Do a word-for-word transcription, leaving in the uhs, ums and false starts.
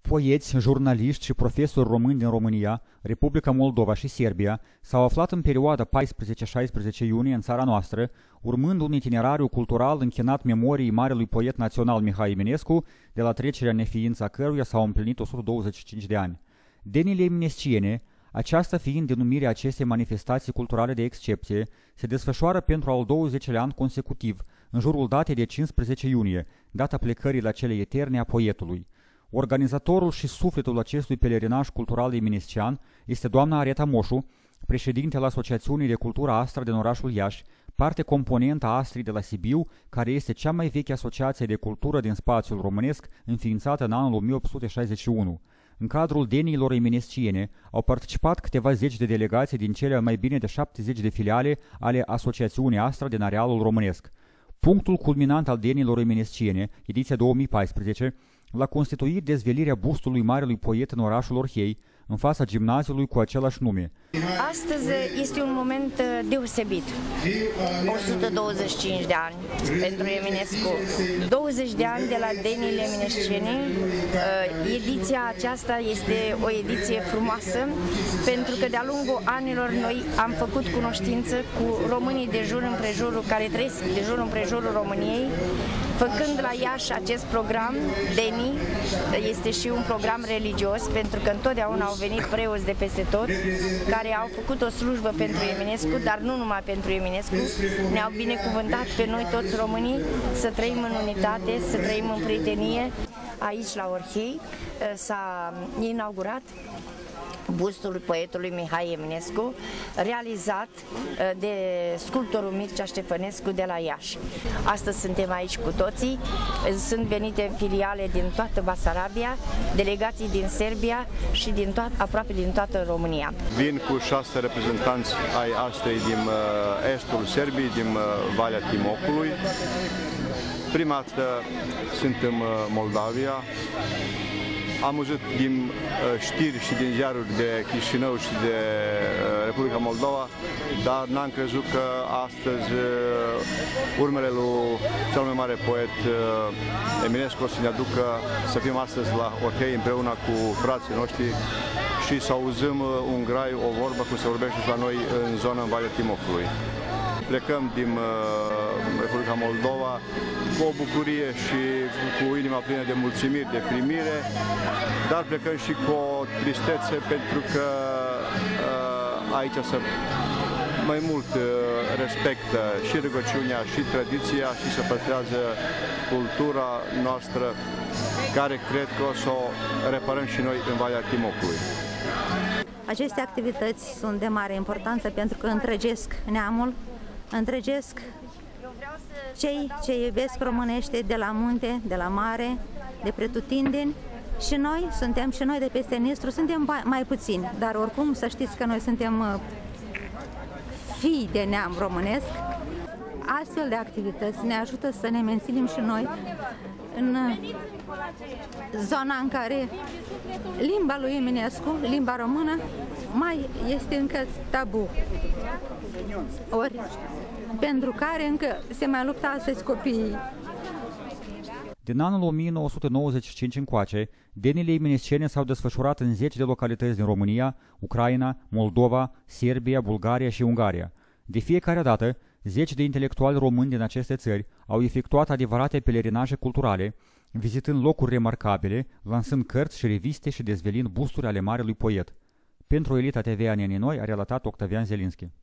Poeți, jurnaliști și profesori români din România, Republica Moldova și Serbia s-au aflat în perioada paisprezece-șaisprezece iunie în țara noastră, urmând un itinerariu cultural închinat memoriei marelui poet național Mihai Eminescu, de la trecerea în neființă a căruia s-au împlinit o sută douăzeci și cinci de ani. Denile eminesciene, aceasta fiind denumirea acestei manifestații culturale de excepție, se desfășoară pentru al douăzecilea an consecutiv, în jurul datei de cincisprezece iunie, data plecării la cele eterne a poetului. Organizatorul și sufletul acestui pelerinaj cultural eminescian este doamna Areta Moșu, președintele Asociațiunii de Cultură Astra din orașul Iași, parte componentă a Astrii de la Sibiu, care este cea mai veche asociație de cultură din spațiul românesc, înființată în anul o mie opt sute șaizeci și unu. În cadrul deniilor eminesciene au participat câteva zeci de delegații din cele mai bine de șaptezeci de filiale ale Asociațiunii Astra din arealul românesc. Punctul culminant al deniilor eminesciene, ediția două mii paisprezece, l-a constituit dezvelirea bustului marelui poet în orașul Orhei, în fața gimnaziului cu același nume. Astăzi este un moment deosebit. o sută douăzeci și cinci de ani pentru Eminescu. douăzeci de ani de la deniile eminesciene. Ediția aceasta este o ediție frumoasă, pentru că de-a lungul anilor noi am făcut cunoștință cu românii de jur împrejurul, care trăiesc de jur împrejurul României, făcând la Iași acest program, Deni, este și un program religios, pentru că întotdeauna au venit preoți de peste tot, care au făcut o slujbă pentru Eminescu, dar nu numai pentru Eminescu, ne-au binecuvântat pe noi toți românii să trăim în unitate, să trăim în prietenie. Aici, la Orhei, s-a inaugurat bustul poetului Mihai Eminescu, realizat de sculptorul Mircea Ștefănescu de la Iași. Astăzi suntem aici cu toții, sunt venite filiale din toată Basarabia, delegații din Serbia și din toat, aproape din toată România. Vin cu șase reprezentanți ai Astrei din estul Serbiei, din Valea Timocului. Prima dată sunt în Moldavia. Am văzut din uh, știri și din ziaruri de Chișinău și de uh, Republica Moldova, dar n-am crezut că astăzi uh, urmele lui cel mai mare poet uh, Eminescu o să ne aducă să fim astăzi la Orhei împreună cu frații noștri și să auzim uh, un grai, o vorbă, cum se vorbește și la noi în zona în Valea Timocului. Plecăm din uh, Republica Moldova cu o bucurie și cu inima plină de mulțumiri, de primire, dar plecăm și cu o tristețe pentru că uh, aici se mai mult uh, respectă și rugăciunea și tradiția și se păstrează cultura noastră, care cred că o să o reparăm și noi în Valea Timocului. Aceste activități sunt de mare importanță pentru că întregesc neamul, întregesc cei ce iubesc românește de la munte, de la mare, de pretutindeni, și noi suntem, și noi de peste Nistru, suntem mai puțini, dar oricum să știți că noi suntem fii de neam românesc. Astfel de activități ne ajută să ne menținem și noi în zona în care limba lui Eminescu, limba română, mai este încă tabu. Ori pentru care încă se mai luptă astăzi copiii. Din anul o mie nouă sute nouăzeci și cinci încoace, denile eminesciene s-au desfășurat în zeci de localități din România, Ucraina, Moldova, Serbia, Bulgaria și Ungaria. De fiecare dată, zeci de intelectuali români din aceste țări au efectuat adevărate pelerinaje culturale, vizitând locuri remarcabile, lansând cărți și reviste și dezvelind busturi ale marelui poet. Pentru Elita T V A Nenii Noi a relatat Octavian Zelinski.